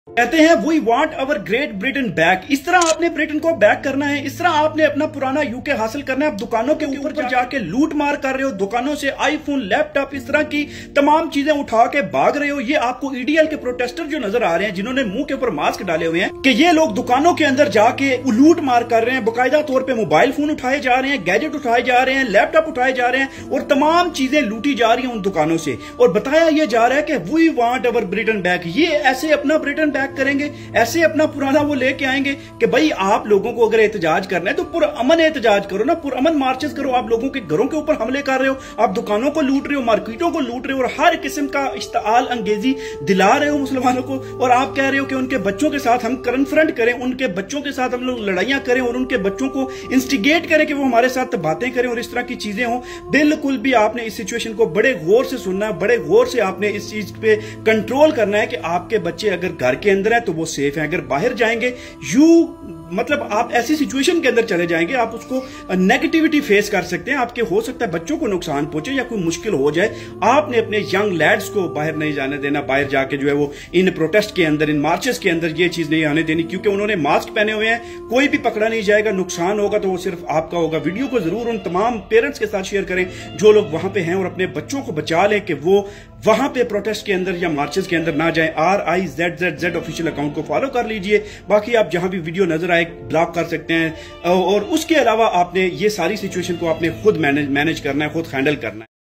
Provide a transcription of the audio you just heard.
कहते हैं we want our Great Britain back. इस तरह आपने ब्रिटेन को बैक करना है, इस तरह आपने अपना पुराना यूके हासिल करना है। आप दुकानों के ऊपर पर जाके लूट मार कर रहे हो, दुकानों से आईफोन, लैपटॉप, इस तरह की तमाम चीजें उठा के भाग रहे हो। ये आपको ईडीएल के प्रोटेस्टर जो नजर आ रहे हैं, जिन्होंने मुंह के ऊपर मास्क डाले हुए हैं, कि ये लोग दुकानों के अंदर जाके लूट मार कर रहे हैं। बाकायदा तौर पर मोबाइल फोन उठाए जा रहे हैं, गैजेट उठाए जा रहे हैं, लैपटॉप उठाए जा रहे हैं और तमाम चीजें लूटी जा रही हैं उन दुकानों से। और बताया यह जा रहा है कि we want our Britain back. ये ऐसे अपना ब्रिटेन बैक करेंगे, ऐसे अपना पुराना वो लेके आएंगे कि भाई आप लोगों को अगर एहतजाज करना है तो पुरअमन एहतजाज करो ना, पुरअमन मार्चेस करो। आप लोगों के घरों के ऊपर हमले कर रहे हो, आप दुकानों को लूट रहे हो, मार्केटों को लूट रहे हो और हर किस्म का इश्ताल अंगेजी दिला रहे हो मुसलमानों को। और आप कह रहे हो कि उनके बच्चों के साथ हम कन्फ्रंट करें, उनके बच्चों के साथ हम लोग लड़ाइयां करें और उनके बच्चों को इंस्टिगेट करें कि वो हमारे साथ बातें करें और इस तरह की चीजें हों। बिल्कुल भी आपने इस सिचुएशन को बड़े गौर से सुनना है, बड़े गौर से आपने इस चीज पे कंट्रोल करना है कि आपके बच्चे अगर घर के अंदर है तो वो सेफ है, अगर बाहर जाएंगे मतलब आप ऐसी सिचुएशन के अंदर चले जाएंगे, आप उसको नेगेटिविटी फेस कर सकते हैं। आपके हो सकता है बच्चों को नुकसान पहुंचे या कोई मुश्किल हो जाए। आपने अपने यंग लैड्स को बाहर नहीं जाने देना, बाहर जाके जो है वो इन प्रोटेस्ट के अंदर, इन मार्चेस के अंदर ये चीज नहीं आने देनी, क्योंकि उन्होंने मास्क पहने हुए हैं। कोई भी पकड़ा नहीं जाएगा, नुकसान होगा तो वो सिर्फ आपका होगा। वीडियो को जरूर उन तमाम पेरेंट्स के साथ शेयर करें जो लोग वहां पे हैं और अपने बच्चों को बचा लें कि वो वहां पे प्रोटेस्ट के अंदर या मार्चेस के अंदर ना जाएं। RIZZZ ऑफिशियल अकाउंट को फॉलो कर लीजिए। बाकी आप जहां भी वीडियो नजर आए ब्लॉक कर सकते हैं और उसके अलावा आपने ये सारी सिचुएशन को आपने खुद मैनेज करना है, खुद हैंडल करना है।